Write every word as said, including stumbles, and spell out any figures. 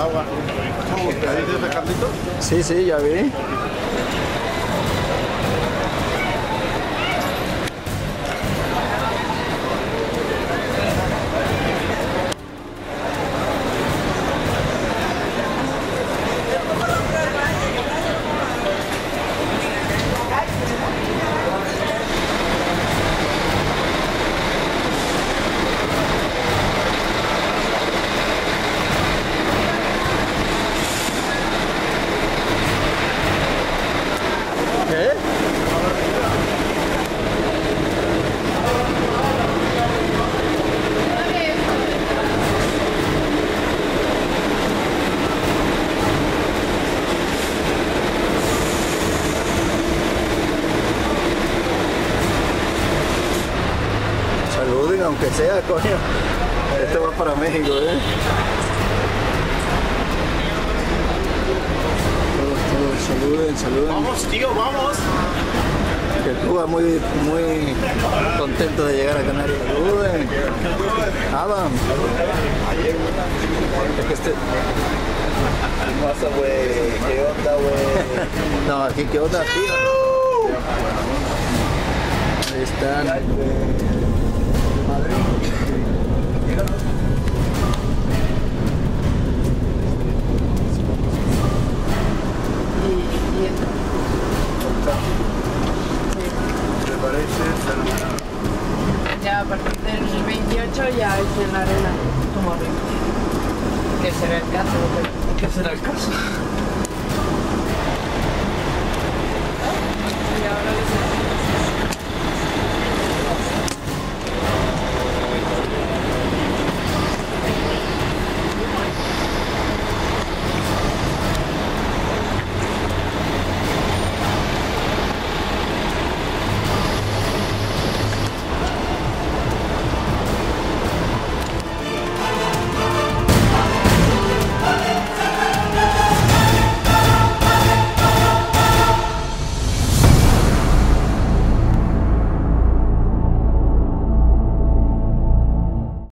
agua. ¿Ahí dices Carlitos? Sí, sí, ya vi. ¿Qué? Saluden aunque sea, coño. Esto va para México, ¿eh? Todos, todos, saluden, saluden. Vamos, tío, vamos. Que Cuba muy, muy contento de llegar a Canarias. Saluden. Adam. Es que este... ¿Qué pasa, güey? ¿Qué onda, güey? No, aquí qué onda, tío. Ahí están. ¿Te parece fenomenal? Ya a partir del veintiocho ya es en la arena. Como que será el caso. ¿Qué será el caso?